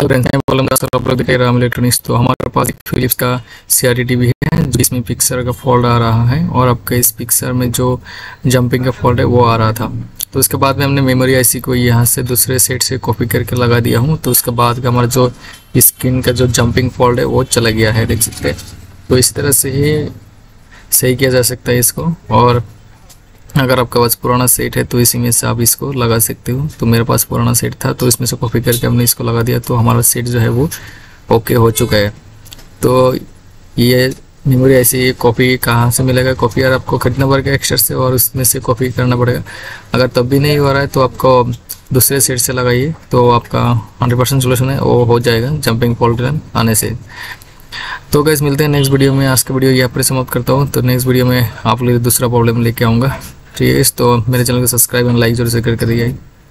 Problem का आप लोग देख राम इलेक्ट्रॉनिक्स। तो हमारे पास एक फिलिप्स का CRT टीवी है जिसमें पिक्चर का फॉल्ट आ रहा है और आपके इस पिक्चर में जो जंपिंग का फॉल्ट है वो आ रहा था। तो उसके बाद में हमने मेमोरी IC को यहाँ से दूसरे सेट से कॉपी करके लगा दिया हूँ। तो उसके बाद का हमारा जो स्क्रीन का जो जंपिंग फॉल्ट है वो चला गया है, देख सकते हैं। तो इस तरह से ही सही किया जा सकता है इसको। और अगर आपका पास पुराना सेट है तो इसी में से आप इसको लगा सकते हो। तो मेरे पास पुराना सेट था तो इसमें से कॉपी करके हमने इसको लगा दिया, तो हमारा सेट जो है वो ओके हो चुका है। तो ये मेमोरी IC कॉपी कहाँ से मिलेगा? कॉपी यार आपको खरीदना पड़ेगा एक्स्ट्रा से और उसमें से कॉपी करना पड़ेगा। अगर तब भी नहीं हो रहा है तो आपको दूसरे सेट से लगाइए, तो आपका 100% सोल्यूशन है वो हो जाएगा जंपिंग फॉल्ट आने से। तो गाइस मिलते हैं नेक्स्ट वीडियो में। आज का वीडियो यहाँ पर समाप्त करता हूँ। तो नेक्स्ट वीडियो में आप लोग दूसरा प्रॉब्लम लेके आऊँगा। ठीक है, तो मेरे चैनल को सब्सक्राइब एंड लाइक जरूर से करके दिए।